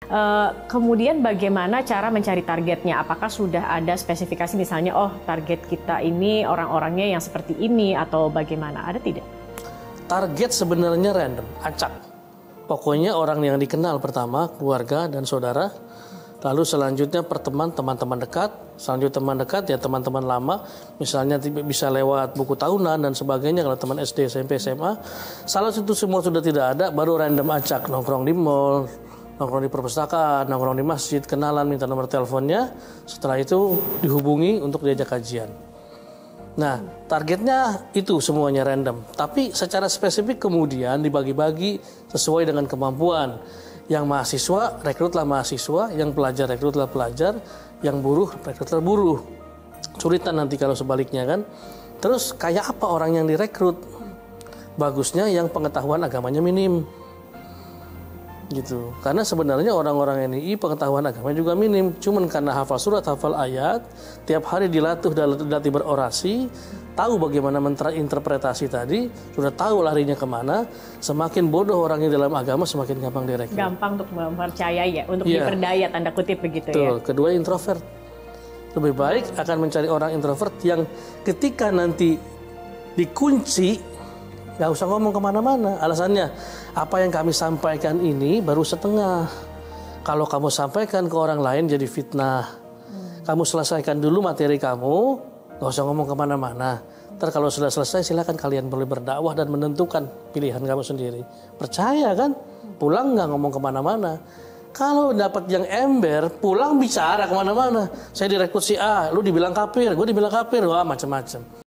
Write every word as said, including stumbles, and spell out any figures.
Uh, kemudian bagaimana cara mencari targetnya? Apakah sudah ada spesifikasi misalnya, oh target kita ini orang-orangnya yang seperti ini atau bagaimana? Ada tidak? Target sebenarnya random, acak. Pokoknya orang yang dikenal pertama, keluarga dan saudara. Lalu selanjutnya perteman, teman-teman dekat. Selanjutnya teman dekat ya teman-teman lama. Misalnya bisa lewat buku tahunan dan sebagainya. Kalau teman S D, S M P, S M A. Salah satu semua sudah tidak ada, baru random acak. Nongkrong di mall, nongkrong di perpustakaan, nongkrong di masjid, kenalan, minta nomor teleponnya. Setelah itu dihubungi untuk diajak kajian. Nah, targetnya itu semuanya random. Tapi secara spesifik kemudian dibagi-bagi sesuai dengan kemampuan. Yang mahasiswa, rekrutlah mahasiswa. Yang pelajar, rekrutlah pelajar. Yang buruh, rekrutlah buruh. Sulitan nanti kalau sebaliknya kan. Terus kayak apa orang yang direkrut? Bagusnya yang pengetahuan agamanya minim. Gitu. Karena sebenarnya orang-orang N I I pengetahuan agama juga minim. Cuman karena hafal surat, hafal ayat, tiap hari dilatih dilatih berorasi, tahu bagaimana menginterpretasi tadi, sudah tahu larinya kemana. Semakin bodoh orangnya dalam agama, semakin gampang direkrut. Gampang untuk mempercayai ya, untuk yeah. diperdaya tanda kutip begitu. Betul. Ya. Kedua introvert. Lebih baik akan mencari orang introvert yang ketika nanti dikunci, nggak usah ngomong kemana-mana. Alasannya, apa yang kami sampaikan ini baru setengah. Kalau kamu sampaikan ke orang lain jadi fitnah. Hmm. Kamu selesaikan dulu materi kamu, nggak usah ngomong kemana-mana. Ntar kalau sudah selesai silakan kalian boleh berdakwah dan menentukan pilihan kamu sendiri. Percaya kan? Pulang nggak ngomong kemana-mana. Kalau dapat yang ember, pulang bicara kemana-mana. Saya direkrut si A, lu dibilang kafir, gue dibilang kafir, wah macam-macam.